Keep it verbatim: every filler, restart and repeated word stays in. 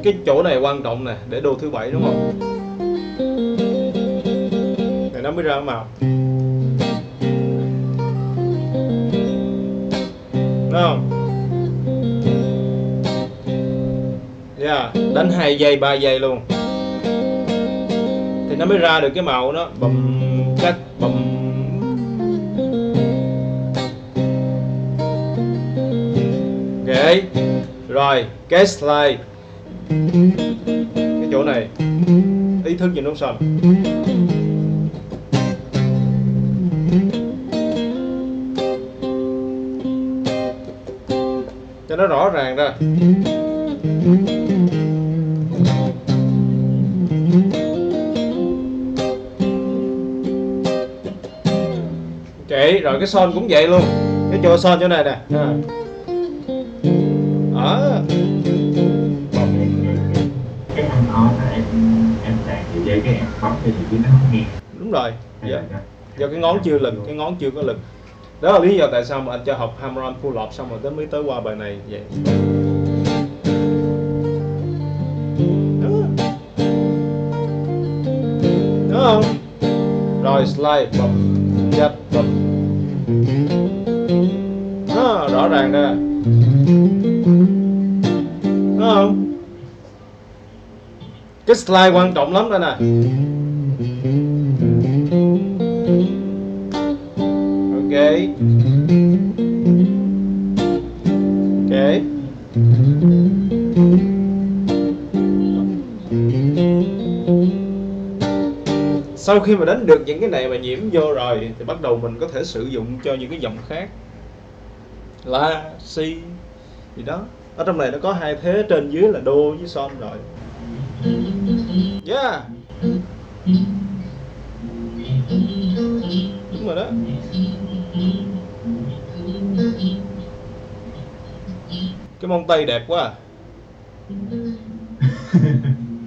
cái chỗ này quan trọng nè, để đồ thứ bảy đúng không? Thì nó mới ra màu. Đúng không? Yeah, đánh hai giây, ba giây luôn. Thì nó mới ra được cái màu đó, bầm cắt bầm. Ok. Rồi, cái slide. Cái chỗ này ý thức gì nốt son cho nó rõ ràng ra. Ok, rồi cái son cũng vậy luôn. Cái chỗ son chỗ này nè. À. Ở cái anh on là em em sạc thì dây cái em bấm thì chứ nó không nghe. đúng rồi. Dạ. Do cái ngón chưa lực, cái ngón chưa có lực. Đó là lý do tại sao mà anh cho học hammer-on pull-up xong rồi tới mới tới qua bài này vậy. Đó. Đúng không? Rồi slide bập dắt bập. Đó, rõ ràng ra. Đúng không? Cái slide quan trọng lắm đây nè. Ok. Ok. Sau khi mà đánh được những cái này mà nhiễm vô rồi thì bắt đầu mình có thể sử dụng cho những cái dòng khác. La, si gì đó. Ở trong này nó có hai thế, trên dưới là đô với son rồi. Yeah. Đúng rồi đó. Cái mông tay đẹp quá à.